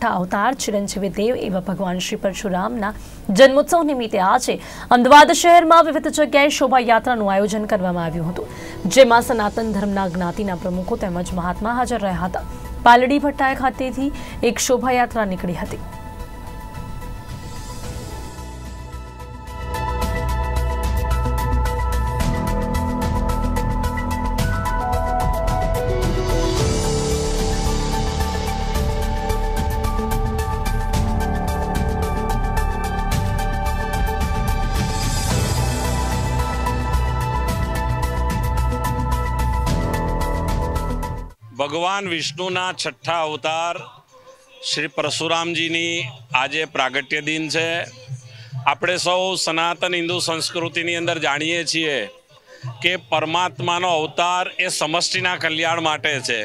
છઠ્ઠા અવતાર ચિરંજીવી દેવ એવા ભગવાન શ્રી પરશુરામના જન્મોત્સવ નિમિત્તે આજે અમદાવાદ શહેરમાં વિવિધ જગ્યાએ શોભાયાત્રાનું આયોજન કરવામાં આવ્યું હતું, જેમાં સનાતન ધર્મના જ્ઞાતિના પ્રમુખો તેમજ મહાત્મા હાજર રહ્યા હતા। પાલડી ભટ્ટાય ખાતેથી એક શોભાયાત્રા નીકળી હતી। भगवान विष्णुना छठ्ठा अवतार श्री परशुरामजीनी आजे प्रागट्य दिन है। आपणे सौ सनातन हिंदू संस्कृति अंदर जाणीए छीए कि परमात्मानो अवतार ए समष्टिना कल्याण माटे छे।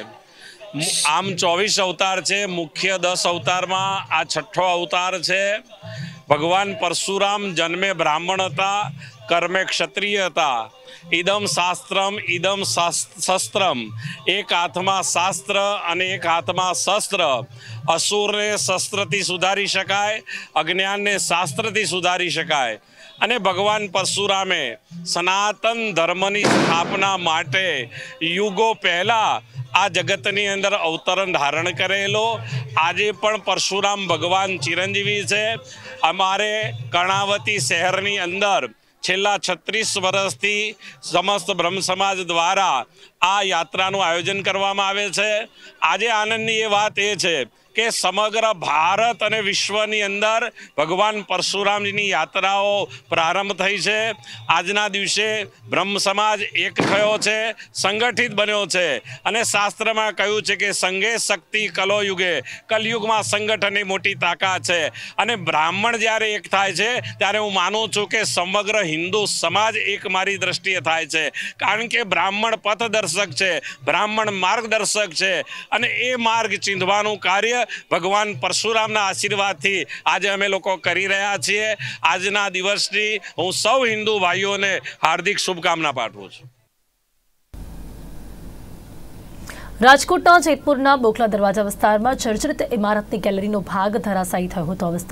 आम 24 अवतार है, मुख्य 10 अवतार में आ छठ्ठो अवतार है। भगवान परशुराम जन्मे ब्राह्मण था, कर्मे क्षत्रिय था। इदम शास्त्रम इदम शस्त्रम, एक हाथ में शास्त्र और एक हाथ में शस्त्र। असुर ने शस्त्र थी सुधारी शकाय, अज्ञान ने शास्त्र थी सुधारी शकाय। अने भगवान परशुरामे सनातन धर्मनी स्थापना माटे युगो पहला आ जगतनी अंदर अवतरण धारण करेलो। आजे पण परशुराम भगवान चिरंजीवी छे। अमारे कर्णावती शहरनी अंदर छेल्ला 36 वर्षथी समस्त ब्रह्म समाज द्वारा आ यात्रानुं आयोजन करवामां आवे छे। आजे आनंदनी ए वात ए छे कि समग्र भारत और विश्वनी अंदर भगवान परशुरामजीनी यात्राओ प्रारंभ थई छे। आजना दिवसे ब्रह्म समाज एक थयो छे, संगठित बन्यो छे। अने शास्त्र में कह्युं छे कि संगे शक्ति कलो युगे, कलयुग में संगठन मोटी ताकत छे। अने ब्राह्मण ज्यारे एक थाय छे त्यारे हूँ मानु छूं कि समग्र हिंदू समाज एक मारी दृष्टिए थाय छे। कारण के ब्राह्मण पथदर्शक छे, ब्राह्मण मार्गदर्शक छे। अने ए मार्ग चींधवानुं कार्य भगवान परशुरामना आशीर्वाद थी आज अमे लोको करी रह्या छीए। आजना दिवसनी हूँ सौ हिंदू भाईओने हार्दिक शुभकामना पाठवुं छुं। રાજકોટના જેતપુરના બોખલા દરવાજા વિસ્તારમાં જર્જરિત ઇમારતની ગેલેરીનો ભાગ ધરાશાયી થયો હતો।